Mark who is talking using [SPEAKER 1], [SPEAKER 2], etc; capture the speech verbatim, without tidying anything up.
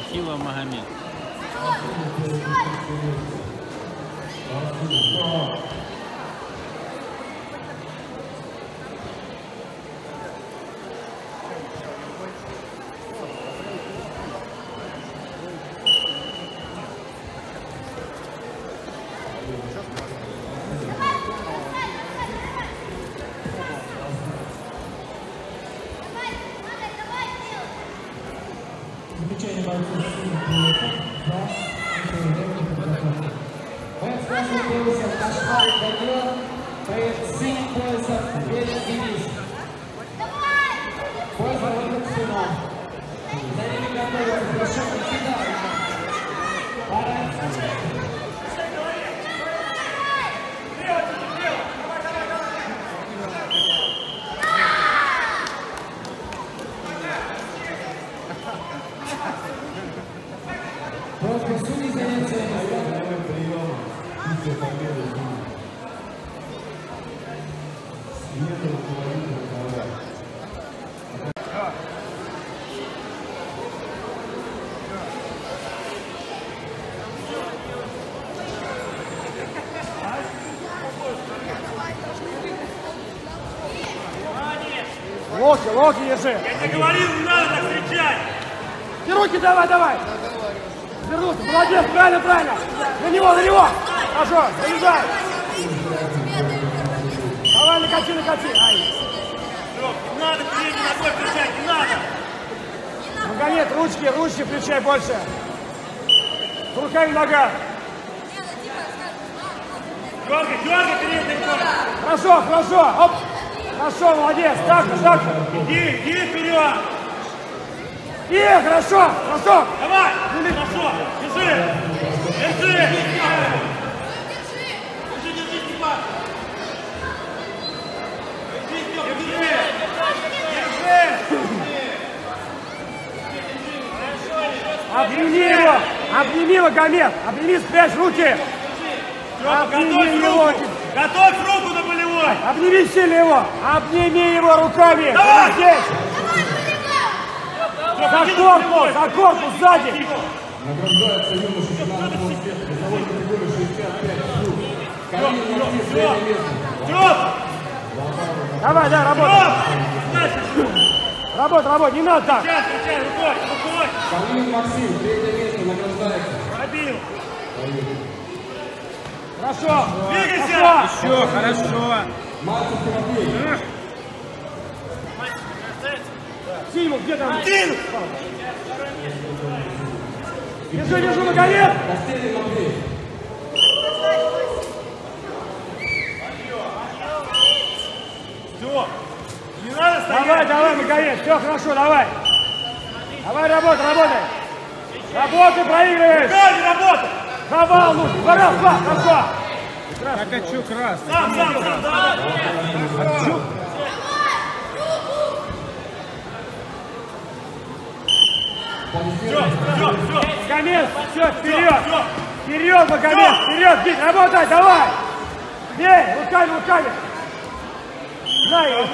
[SPEAKER 1] Ахилов Магомед.
[SPEAKER 2] Замечание бойцов боец красного пояса Кашмар Данил, боец синий пояса Белый Денис. Пояс работает в финал. За ними готовится Брашов Никита. Просто судьи заняться боевой прием. Битва победы. Свету руководителя короля.
[SPEAKER 3] Локти, локти держи.
[SPEAKER 4] Я тебе говорил, не надо так кричать.
[SPEAKER 3] И руки давай, давай. Вернулся, молодец, правильно, правильно. На него, на него. Хорошо, залезай. Давай, накачи, накачи. Ай.
[SPEAKER 4] Не надо передней ногой кричать, не надо.
[SPEAKER 3] Магомед, ручки, ручки включай больше. Руками нога.
[SPEAKER 4] Дергай, дергай передней ногой.
[SPEAKER 3] Хорошо, хорошо. Оп. Хорошо, молодец. Так, так.
[SPEAKER 4] Иди, иди вперед.
[SPEAKER 3] И, хорошо, хорошо.
[SPEAKER 4] Давай, хорошо, держи, держи. Держи, держи, Степан. Держи, держи.
[SPEAKER 3] Обними его, обними Магомед, обними, спрячь руки.
[SPEAKER 4] Готовь руку, готовь руку на болевой.
[SPEAKER 3] Обними сильно его, обними его руками.
[SPEAKER 4] Давай.
[SPEAKER 3] Здесь. За корпус, за корпус сзади.
[SPEAKER 2] Награждается юноша финансового успеха весовой категории шестьдесят пять плюс. Камил Максим, третье место.
[SPEAKER 3] Давай, да, работай. Работай, работай, не надо так.
[SPEAKER 4] Сейчас, сейчас, рукой, рукой.
[SPEAKER 2] Камил Максим, третье место, награждается.
[SPEAKER 4] Пробил.
[SPEAKER 3] Хорошо.
[SPEAKER 4] Двигайся.
[SPEAKER 1] Еще, хорошо.
[SPEAKER 2] Мальцев Тимофей.
[SPEAKER 3] Симу, где там?
[SPEAKER 4] Один.
[SPEAKER 3] Держи, держи, Магомед.
[SPEAKER 2] Костелин Матвей.
[SPEAKER 4] Все. Не надо стоять.
[SPEAKER 3] Давай, давай, Магомед, все хорошо, давай. Давай, работай, работай. Работай, проигрываешь.
[SPEAKER 4] Как работа?
[SPEAKER 3] Завал нужен. Два, раз, два, хорошо.
[SPEAKER 1] Так, а что красный?
[SPEAKER 4] Сам, сам, сам, да.
[SPEAKER 1] Отчук.
[SPEAKER 4] Все, все, все.
[SPEAKER 3] Магомед, все, вперед. Вперед, Магомед, вперед, бить, работай, давай. Бей, руками, руками. Дай его.